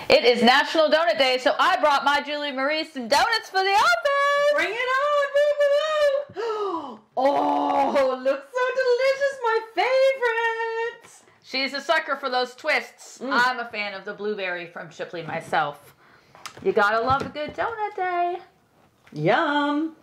It is National Doughnut Day, so I brought my Julie Marie some donuts for the office. Bring it on! Oh, looks so delicious, my favorites. She's a sucker for those twists. I'm a fan of the blueberry from Shipley myself. You gotta love a good donut day. Yum.